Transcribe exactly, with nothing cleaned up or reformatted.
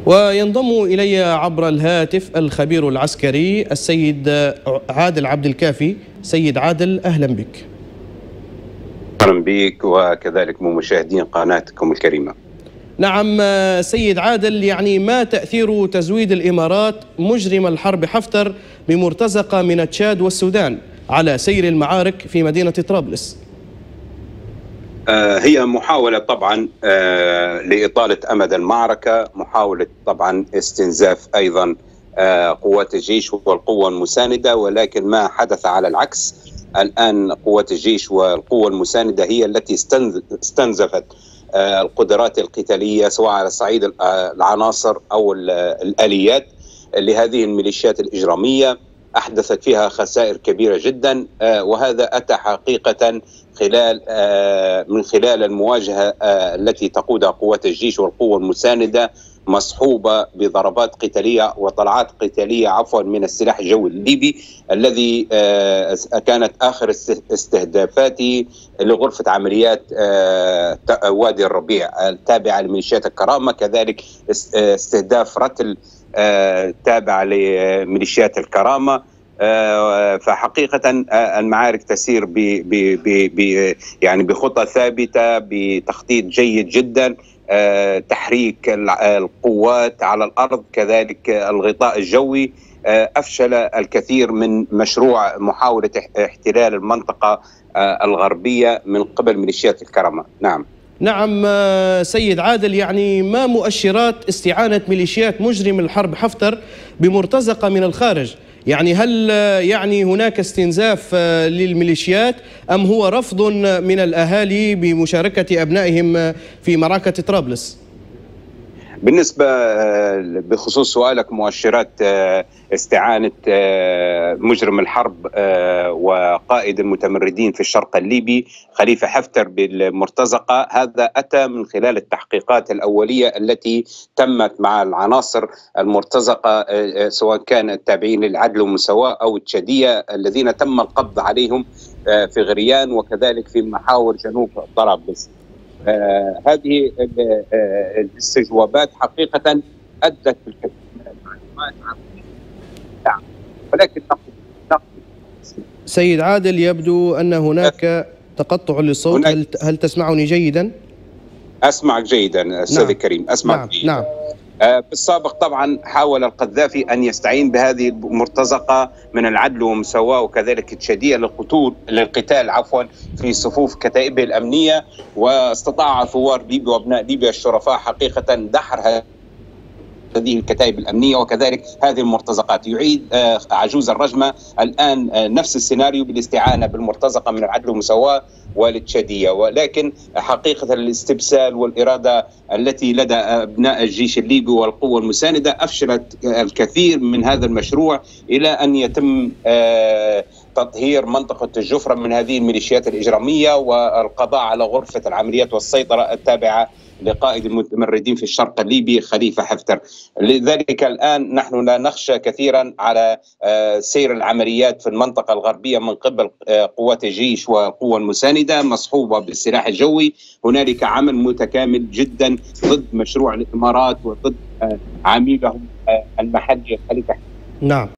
وينضم إلي عبر الهاتف الخبير العسكري السيد عادل عبد الكافي. سيد عادل، أهلا بك. أهلا بك وكذلك مشاهدين قناتكم الكريمة. نعم سيد عادل، يعني ما تأثير تزويد الإمارات مجرم الحرب حفتر بمرتزقة من تشاد والسودان على سير المعارك في مدينة طرابلس؟ هي محاولة طبعا لإطالة أمد المعركة، محاولة طبعا استنزاف أيضا قوات الجيش والقوة المساندة، ولكن ما حدث على العكس. الآن قوات الجيش والقوة المساندة هي التي استنزفت القدرات القتالية سواء على صعيد العناصر أو الآليات لهذه الميليشيات الإجرامية، أحدثت فيها خسائر كبيرة جدا، وهذا أتى حقيقة خلال من خلال المواجهة التي تقودها قوات الجيش والقوة المساندة، مصحوبة بضربات قتالية وطلعات قتالية عفوا من السلاح الجوي الليبي الذي كانت آخر استهدافاته لغرفة عمليات وادي الربيع التابعة لميليشيات الكرامة، كذلك استهداف رتل تابع لميليشيات الكرامة. فحقيقة المعارك تسير ب ب ب يعني بخطى ثابتة، بتخطيط جيد جدا، تحريك القوات على الأرض، كذلك الغطاء الجوي. أفشل الكثير من مشروع محاولة احتلال المنطقة الغربية من قبل ميليشيات الكرامة. نعم نعم سيد عادل، يعني ما مؤشرات استعانة ميليشيات مجرم الحرب حفتر بمرتزقة من الخارج؟ يعني هل يعني هناك استنزاف للميليشيات أم هو رفض من الأهالي بمشاركة أبنائهم في معركة طرابلس؟ بالنسبة بخصوص سؤالك مؤشرات استعانة مجرم الحرب وقائد المتمردين في الشرق الليبي خليفة حفتر بالمرتزقة، هذا أتى من خلال التحقيقات الأولية التي تمت مع العناصر المرتزقة سواء كان التابعين للعدل والمساواة أو التشادية الذين تم القبض عليهم في غريان وكذلك في محاور جنوب طرابلس. آه هذه الاستجوابات حقيقة أدت بالكثير من المعلومات عن ولكن سيد عادل، يبدو أن هناك تقطع للصوت. هل, هل تسمعني جيدا؟ أسمعك جيدا أستاذ نعم. الكريم أسمعك نعم. جيدا. نعم. آه بالسابق طبعا حاول القذافي أن يستعين بهذه المرتزقة من العدل والمساواة وكذلك التشادية للقتال للقتال عفوا في صفوف كتائبه الأمنية، واستطاع ثوار ليبيا وابناء ليبيا الشرفاء حقيقة دحر هذه الكتائب الأمنية وكذلك هذه المرتزقات. يعيد عجوز الرجمة الآن نفس السيناريو بالاستعانة بالمرتزقة من العدل والمساواة والتشادية، ولكن حقيقة الاستبسال والإرادة التي لدى أبناء الجيش الليبي والقوة المساندة أفشلت الكثير من هذا المشروع إلى أن يتم تطهير منطقة الجفرة من هذه الميليشيات الإجرامية والقضاء على غرفة العمليات والسيطرة التابعة لقائد المتمردين في الشرق الليبي خليفة حفتر. لذلك الآن نحن لا نخشى كثيرا على سير العمليات في المنطقة الغربية من قبل قوات الجيش والقوة المساندة مصحوبة بالسلاح الجوي. هنالك عمل متكامل جدا ضد مشروع الإمارات وضد عميلهم المحلي خليفة. نعم.